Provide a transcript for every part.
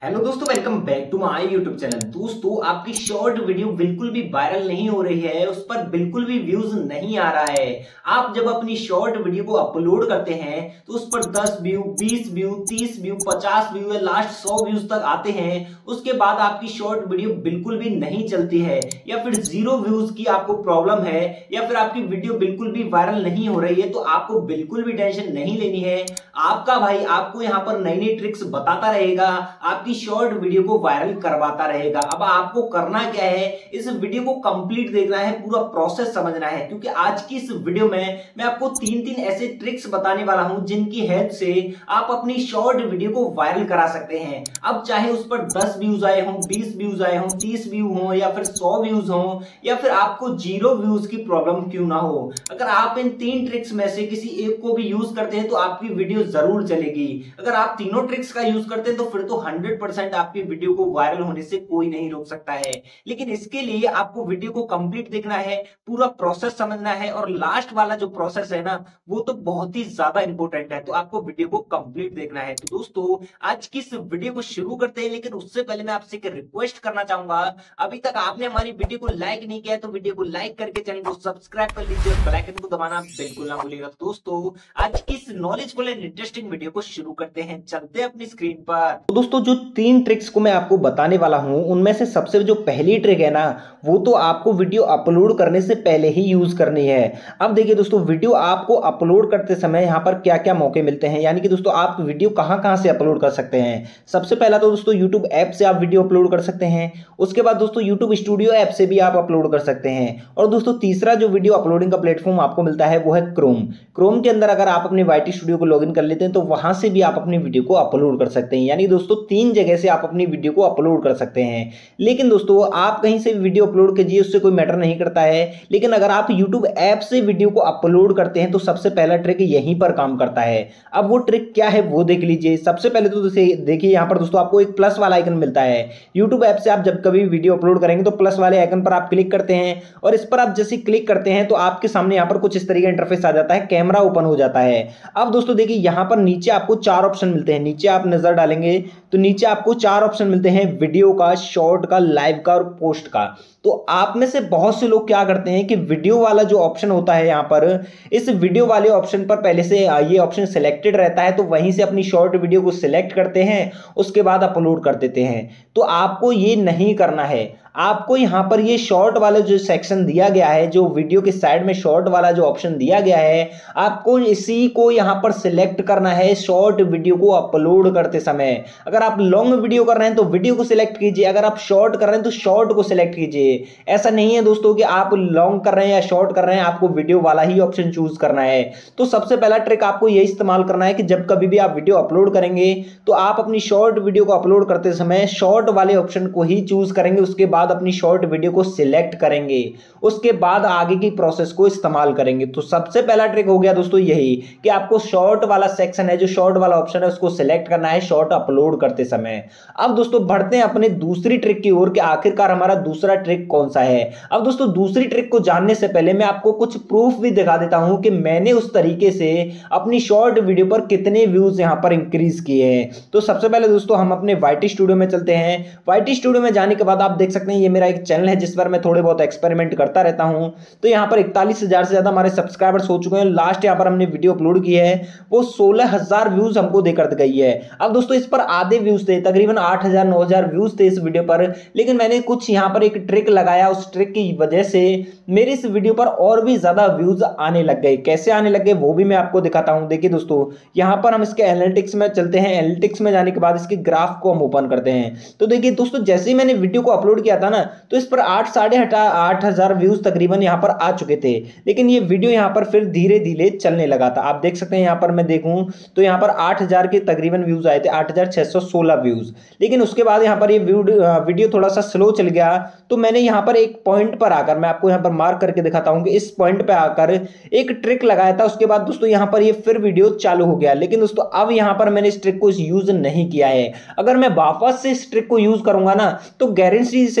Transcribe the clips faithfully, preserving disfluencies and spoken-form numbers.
Hello दोस्तों, welcome back to my YouTube channel. दोस्तों, आपकी शॉर्ट वीडियो बिल्कुल भी वायरल नहीं हो रही है, उस पर बिल्कुल भी व्यूज नहीं आ रहा है। आप जब अपनी शॉर्ट वीडियो को अपलोड करते हैं तो उस पर दस व्यू, बीस व्यू, तीस व्यू, पचास व्यू या लास्ट सौ व्यूज तक आते हैं। उसके बाद आपकी शॉर्ट वीडियो बिल्कुल भी नहीं चलती है, या फिर जीरो व्यूज की आपको प्रॉब्लम है, या फिर आपकी वीडियो बिल्कुल भी वायरल नहीं हो रही है। तो आपको बिल्कुल भी टेंशन नहीं लेनी है। आपका भाई आपको यहाँ पर नई नई ट्रिक्स बताता रहेगा, आपकी शॉर्ट वीडियो को वायरल करवाता रहेगा। अब आपको करना क्या है, इस वीडियो को कंप्लीट देखना है, पूरा प्रोसेस समझना है, क्योंकि आज की इस वीडियो में मैं आपको तीन तीन ऐसे ट्रिक्स बताने वाला हूं जिनकी हेल्प से आप अपनी शॉर्ट वीडियो को वायरल करा सकते हैं। अब चाहे उस पर दस व्यूज आए हों, बीस व्यूज आए हों, तीस व्यू हो, या फिर सौ व्यूज हो, या फिर आपको जीरो व्यूज की प्रॉब्लम क्यों ना हो, अगर आप इन तीन ट्रिक्स में से किसी एक को भी यूज करते हैं तो आपकी वीडियो जरूर चलेगी। अगर आप तीनों ट्रिक्स का यूज करते हैं तो फिर तो हंड्रेड परसेंट आपकी वीडियो को वायरल होने से कोई नहीं रोक सकता है। लेकिन इसके लिए आपको वीडियो को कंप्लीट देखना है, पूरा प्रोसेस समझना है, और लास्ट वाला जो प्रोसेस है ना, वो तो बहुत ही ज्यादा इंपॉर्टेंट है। तो आपको वीडियो को कंप्लीट देखना है। तो दोस्तों, आज की इस वीडियो को शुरू करते हैं, लेकिन उससे पहले मैं आपसे एक रिक्वेस्ट करना चाहूंगा। अभी तक आपने हमारी वीडियो को लाइक नहीं किया तो वीडियो को लाइक करके चैनल को सब्सक्राइब कर लीजिए और बेल आइकन को दबाना बिल्कुल ना भूलिएगा। दोस्तों, आज की इस नॉलेजफुल एंड इंटरेस्टिंग वीडियो को शुरू करते हैं। चलते हैं अपनी स्क्रीन पर। तो दोस्तों, जो तीन ट्रिक्स को मैं आपको बताने वाला हूं, उनमें से सबसे जो पहली ट्रिक है ना, वो तो आपको वीडियो अपलोड करने से पहले ही यूज करनी है। अब देखिए दोस्तों, वीडियो आपको अपलोड करते समय यहां पर क्या क्या मौके मिलते हैं, यानी कि दोस्तों आप वीडियो कहां कहां से अपलोड कर सकते हैं। सबसे पहला तो दोस्तों यूट्यूब ऐप से आप वीडियो अपलोड कर सकते हैं। उसके बाद दोस्तों यूट्यूब स्टूडियो ऐप से भी आप अपलोड कर सकते हैं। और दोस्तों तीसरा जो वीडियो अपलोडिंग का प्लेटफॉर्म आपको मिलता है वो है क्रोम। क्रोम के अंदर अगर आप अपने वाईटी स्टूडियो को लॉगिन कर लेते हैं तो वहां से भी आप अपनी वीडियो को अपलोड कर सकते हैं। यानी दोस्तों तीन जगह से आप अपनी वीडियो को अपलोड कर सकते हैं। लेकिन दोस्तों आप कहीं से वीडियो अपलोड कीजिए, उससे कोई मैटर नहीं करता है। लेकिन अगर आप यूट्यूब ऐप से वीडियो को अपलोड करते हैं तो सबसे पहला ट्रिक यहीं पर काम करता है। अब वो ट्रिक क्या है वो देख लीजिए। सबसे पहले तो देखिए यहाँ पर दोस्तों आपको एक प्लस वाला आइकन मिलता है। यूट्यूब ऐप से आप जब कभी वीडियो अपलोड करेंगे तो प्लस वाले आइकन पर आप क्लिक करते हैं, और इस पर आप जैसे क्लिक करते हैं तो आपके सामने यहाँ पर कुछ इस तरीके का इंटरफेस आ जाता है, कैमरा ओपन हो जाता है। अब दोस्तों देखिए यहाँ पर नीचे आपको चार ऑप्शन मिलते हैं। नीचे आप नजर डालेंगे तो नीचे आपको चार ऑप्शन मिलते हैं, वीडियो का, शॉर्ट का, लाइव का और पोस्ट का। तो आप में से बहुत से लोग क्या करते हैं कि वीडियो वाला जो ऑप्शन होता है यहाँ पर, इस वीडियो वाले ऑप्शन पर पहले से ये ऑप्शन सिलेक्टेड रहता है, तो वहीं से अपनी शॉर्ट वीडियो को सिलेक्ट करते हैं, उसके बाद अपलोड कर देते हैं। तो आपको ये नहीं करना है। आपको यहाँ पर ये शॉर्ट वाला जो सेक्शन दिया गया है, जो वीडियो के साइड में शॉर्ट वाला जो ऑप्शन दिया गया है, आपको इसी को यहाँ पर सिलेक्ट करना है शॉर्ट वीडियो को अपलोड करते समय। अगर आप लॉन्ग वीडियो कर रहे हैं तो वीडियो को सिलेक्ट कीजिए, अगर आप शॉर्ट कर रहे हैं तो शॉर्ट को सिलेक्ट कीजिए। ऐसा नहीं है दोस्तों कि आप लॉन्ग कर रहे हैं या शॉर्ट कर रहे हैं, आपको वीडियो वाला ही ऑप्शन चूज करना है। तो सबसे पहला ट्रिक आपको यही इस्तेमाल करना है कि जब कभी भी आप वीडियो अपलोड करेंगे तो आप अपनी शॉर्ट वीडियो को अपलोड करते समय शॉर्ट वाले ऑप्शन को ही चूज करेंगे। उसके बाद अपनी शॉर्ट वीडियो को सिलेक्ट करेंगे, उसके बाद आगे की प्रोसेस को इस्तेमाल करेंगे। तो सबसे पहला ट्रिक हो गया दोस्तों यही कि आपको शॉर्ट वाला सेक्शन है, जो शॉर्ट वाला ऑप्शन है, उसको सिलेक्ट करना है शॉर्ट अपलोड करते समय। अब दोस्तों बढ़ते हैं अपने दूसरी ट्रिक की ओर कि आखिरकार हमारा दूसरा ट्रिक कौन सा है। अब दोस्तों दूसरी ट्रिक को जानने से पहले मैं आपको कुछ प्रूफ भी दिखा देता हूं कि मैंने उस तरीके से अपनी शॉर्ट वीडियो पर कितने व्यूज यहां पर इंक्रीज किए हैं। तो सबसे पहले दोस्तों हम अपने वाईटी स्टूडियो में चलते हैं। वाईटी स्टूडियो में जाने के बाद आप देख सकते हैं ये मेरा एक चैनल है जिस पर मैं थोड़े बहुत एक्सपेरिमेंट करता रहता हूं। तो यहां पर इकतालीस हजार से ज्यादा हमारे सब्सक्राइबर्स हो चुके हैं। लास्ट यहां पर हमने वीडियो अपलोड की है वो सोलह हजार व्यूज हमको देकर गई है। अब दोस्तों इस पर आधे व्यूज थे, तकरीबन आठ हजार नौ हजार व्यूज थे इस वीडियो पर, लेकिन मैंने कुछ यहां पर एक ट्रिक लगाया। उस ट्रिक की वजह से मेरे इस वीडियो पर और भी ज्यादा व्यूज आने लग गए। कैसे आने लग गए वो भी मैं आपको दिखाता हूं। देखिए दोस्तों यहां पर हम इसके एनालिटिक्स में चलते हैं। एनालिटिक्स में जाने के बाद इसके ग्राफ को हम ओपन करते हैं। तो देखिए दोस्तों जैसे ही मैंने वीडियो को अपलोड किया था ना, तो इस पर आठ साढ़े आठ हजार व्यूज तकरीबन यहां पर आ चुके थे, लेकिन ये वीडियो यहां पर फिर धीरे धीरे चलने लगा था। आप देख सकते हैं यहां पर मैं देखूं तो यहां पर आठ हजार के तकरीबन व्यूज आए थे, आठ हजार छह सौ सोलह व्यूज। लेकिन उसके बाद यहां पर ये वीडियो थोड़ा सा स्लो चल गया। तो मैंने यहां पर एक पॉइंट पर आकर, मैं आपको यहां पर मार्क करके दिखाता हूं कि इस पॉइंट पे आकर एक ट्रिक लगाया था। उसके बाद दोस्तों यहां पर ये फिर वीडियो चालू हो गया। लेकिन दोस्तों अब यहां पर मैंने इस ट्रिक को यूज नहीं किया है। अगर मैं वापस से इस ट्रिक को यूज करूंगा ना तो गारंटी से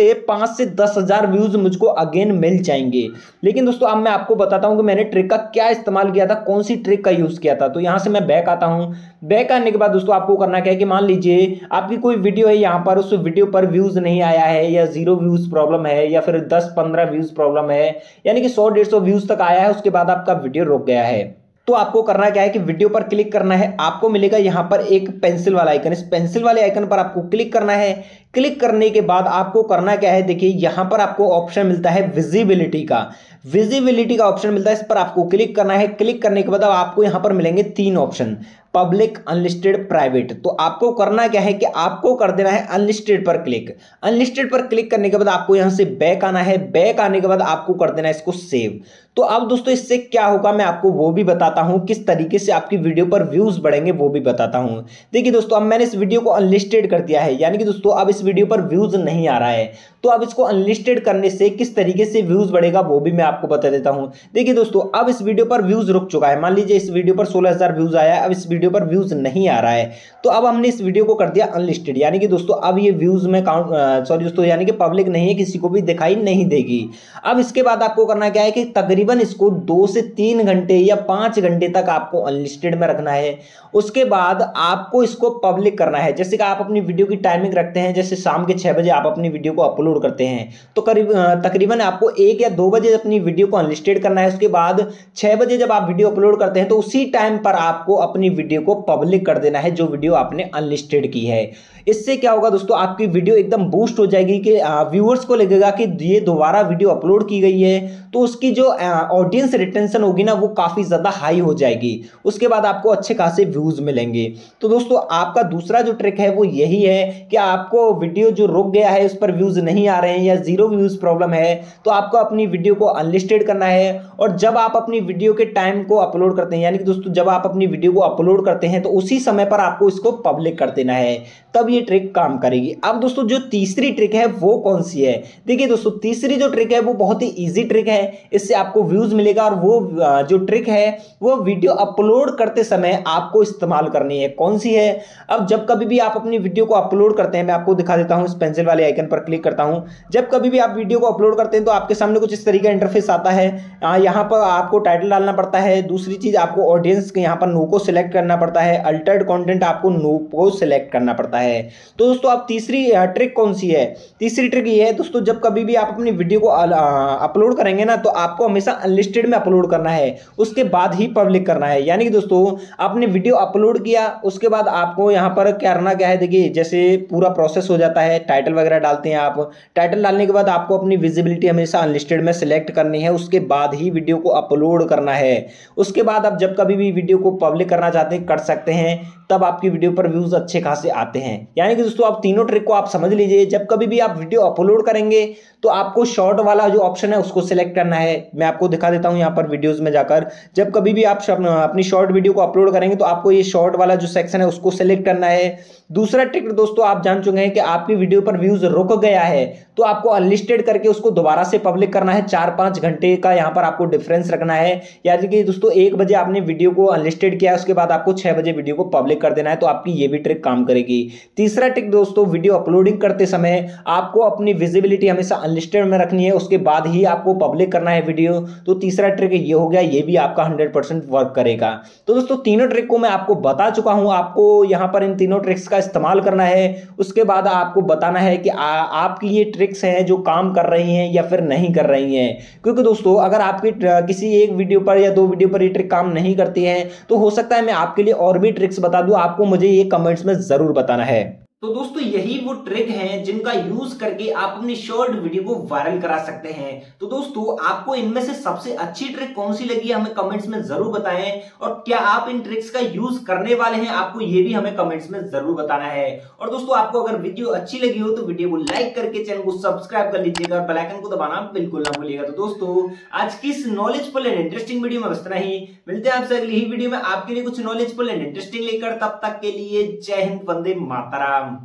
से पांच से दस हजार व्यूज मुझको अगेन मिल जाएंगे। लेकिन दोस्तों अब मैं आपको बताता हूं कि मैंने ट्रिक का क्या इस्तेमाल किया था, कौन सी ट्रिक का यूज किया था। तो यहां से मैं बैक आता हूं। बैक आने के बाद दोस्तों आपको करना क्या है कि मान लीजिए आपकी कोई वीडियो है, यहां पर उस वीडियो पर व्यूज नहीं आया है या जीरो व्यूज प्रॉब्लम है या फिर दस पंद्रह व्यूज प्रॉब्लम है, यानी कि सौ डेढ़ सौ व्यूज तक आया है, उसके बाद आपका वीडियो रुक गया है। तो आपको करना क्या है कि वीडियो पर क्लिक करना है। आपको मिलेगा यहां पर एक पेंसिल वाला आइकन, इस पेंसिल वाले आइकन पर आपको क्लिक करना है। क्लिक करने के बाद आपको करना क्या है, देखिए यहां पर आपको ऑप्शन मिलता है विजिबिलिटी का। विजिबिलिटी का ऑप्शन मिलता है, इस पर आपको क्लिक करना है। क्लिक करने के बाद अब आपको यहां पर मिलेंगे तीन ऑप्शन, पब्लिक, अनलिस्टेड, प्राइवेट। तो आपको करना क्या है कि आपको कर देना है अनलिस्टेड पर क्लिक। अनलिस्टेड पर क्लिक करने के बाद आपको यहां से बैक आना है। बैक आने के बाद आपको कर देना है इसको सेव। तो अब दोस्तों इससे क्या होगा मैं आपको वो भी बताता हूं, किस तरीके से आपकी वीडियो पर व्यूज बढ़ेंगे वो भी बताता हूं। देखिए दोस्तों अब मैंने इस वीडियो को अनलिस्टेड कर दिया है, यानी कि दोस्तों अब इस वीडियो पर व्यूज नहीं आ रहा है। तो अब इसको अनलिस्टेड करने से किस तरीके से व्यूज बढ़ेगा वो भी मैं आपको बता देता हूं। देखिए दोस्तों अब इस वीडियो पर व्यूज रुक चुका है। मान लीजिए इस वीडियो पर सोलह हजार व्यूज आया है, अब इस वीडियो पर व्यूज नहीं आ रहा है। तो अब हमने इस वीडियो को कर दिया अनलिस्टेड, यानी कि दोस्तों अब ये व्यूज में काउंट सॉरी दोस्तों यानी कि पब्लिक नहीं है, किसी को भी दिखाई नहीं देगी। अब इसके बाद आपको करना क्या है कि तकरीबन इसको दो से तीन घंटे या पांच घंटे तक आपको अनलिस्टेड में रखना है। उसके बाद आपको इसको पब्लिक करना है। जैसे कि आप अपनी वीडियो की टाइमिंग रखते हैं, जैसे शाम के छह बजे आप अपनी वीडियो को अपलोड करते हैं, तो करीब तकरीबन आपको एक या दो बजे अपनी वीडियो को अनलिस्टेड करना है। उसके बाद छह बजे जब आप वीडियो अपलोड करते हैं तो उसी टाइम पर आपको अपनी वीडियो को पब्लिक कर देना है, जो वीडियो आपने अनलिस्टेड की है। इससे क्या होगा दोस्तों, आपकी वीडियो एकदम बूस्ट हो जाएगी कि व्यूअर्स को लगेगा कि ये दोबारा वीडियो अपलोड की गई है, तो उसकी जो ऑडियंस रिटेंशन होगी ना वो काफी ज्यादा हाई हो जाएगी। उसके बाद आपको अच्छे खासे व्यूज मिलेंगे। तो दोस्तों आपका दूसरा जो ट्रिक है वो यही है कि आपको वीडियो जो रुक गया है उस पर व्यूज नहीं आ रहे हैं या जीरो व्यूज प्रॉब्लम है, तो आपको अपनी वीडियो को अनलिस्टेड करना है। और जब आप अपनी वीडियो के टाइम को अपलोड करते हैं, यानी कि दोस्तों जब आप अपनी वीडियो को अपलोड करते हैं तो उसी समय पर आपको इसको पब्लिक कर देना है, तब ये ट्रिक काम करेगी। अब दोस्तों जो तीसरी ट्रिक है वो कौन सी है, देखिए दोस्तों तीसरी जो ट्रिक है वो बहुत ही इजी ट्रिक है, इससे आपको व्यूज मिलेगा। और वो जो ट्रिक है वो वीडियो अपलोड करते समय आपको इस्तेमाल करनी है। कौन सी है, अब जब कभी भी आप अपनी वीडियो को अपलोड करते हैं, मैं आपको दिखा देता हूं, इस पेंसिल वाले आइकन पर क्लिक करता हूं। जब कभी भी आप वीडियो को अपलोड करते हैं तो आपके सामने कुछ इस तरीके का इंटरफेस आता है। यहां पर आपको टाइटल डालना पड़ता है। दूसरी चीज आपको ऑडियंस के यहां पर नो को सिलेक्ट करना पड़ता है। अल्टर्ड कंटेंट आपको नो को सिलेक्ट करना पड़ता है। तो दोस्तों आप तीसरी ट्रिक कौन सी है, तीसरी ट्रिक ये है दोस्तों, जब कभी भी आप अपनी वीडियो को अपलोड करेंगे ना तो आपको हमेशा अनलिस्टेड में अपलोड करना है, उसके बाद ही पब्लिक करना है। यानी कि दोस्तों आपने वीडियो अपलोड किया, उसके बाद आपको यहां पर करना क्या है, देखिए जैसे पूरा प्रोसेस हो जाता है, टाइटल वगैरह डालते हैं आप। टाइटल डालने के बाद आपको अपनी विजिबिलिटी हमेशा अनलिस्टेड में सिलेक्ट करनी है, उसके बाद ही वीडियो को अपलोड करना है। उसके बाद आप जब कभी भी वीडियो को पब्लिक करना चाहते हैं कर सकते हैं, तब आपकी वीडियो पर व्यूज अच्छे खासे आते हैं। यानी कि दोस्तों आप तीनों ट्रिक को आप समझ लीजिए। जब कभी भी आप वीडियो अपलोड करेंगे तो आपको शॉर्ट वाला जो ऑप्शन है उसको सिलेक्ट करना है। मैं आपको दिखा देता हूं यहां पर वीडियोस में जाकर, जब कभी भी आप अपनी शॉर्ट वीडियो को अपलोड करेंगे तो आपको ये शॉर्ट वाला जो सेक्शन है उसको सिलेक्ट करना है। दूसरा ट्रिक दोस्तों आप जान चुके हैं कि आपकी वीडियो पर व्यूज रुक गया है तो आपको अनलिस्टेड करके उसको दोबारा से पब्लिक करना है। चार पांच घंटे का यहां पर आपको डिफरेंस रखना है। यानी कि दोस्तों एक बजे आपने वीडियो को अनलिस्टेड किया, उसके बाद आपको छह बजे वीडियो को पब्लिक कर देना है, तो आपकी ये भी ट्रिक काम करेगी। तीसरा ट्रिक दोस्तों, वीडियो अपलोडिंग करते समय आपको अपनी विजिबिलिटी हमेशा अनलिस्टेड में रखनी है, उसके बाद ही आपको पब्लिक करना है वीडियो। तो तीसरा ट्रिक ये हो गया, ये भी आपका हंड्रेड परसेंट वर्क करेगा। तो दोस्तों तीनों ट्रिक को मैं आपको बता चुका हूं, आपको यहां पर इन तीनों ट्रिक्स का इस्तेमाल करना है। उसके बाद आपको बताना है कि आ, आपकी ये ट्रिक्स हैं जो काम कर रही हैं या फिर नहीं कर रही हैं। क्योंकि दोस्तों अगर आपकी किसी एक वीडियो पर या दो वीडियो पर ये ट्रिक काम नहीं करती है तो हो सकता है मैं आपके लिए और भी ट्रिक्स बता दूं, आपको मुझे ये कमेंट्स में जरूर बताना है। तो दोस्तों यही वो ट्रिक हैं जिनका यूज करके आप अपनी शॉर्ट वीडियो को वायरल करा सकते हैं। तो दोस्तों आपको इनमें से सबसे अच्छी ट्रिक कौन सी लगी हमें कमेंट्स में जरूर बताएं, और क्या आप इन ट्रिक्स का यूज करने वाले हैं, आपको ये भी हमें कमेंट्स में जरूर बताना है। और दोस्तों आपको अगर वीडियो अच्छी लगी हो तो वीडियो को लाइक करके चैनल को सब्सक्राइब कर लीजिएगा, बेल आइकन को दबाना बिल्कुल ना भूलिएगा। तो दोस्तों आज की इस नॉलेजफुल एंड इंटरेस्टिंग वीडियो में बस इतना ही। मिलते हैं आपसे अगली ही वीडियो में आपके लिए कुछ नॉलेजफुल एंड इंटरेस्टिंग लेकर। तब तक के लिए जय हिंद, वंदे मातरम।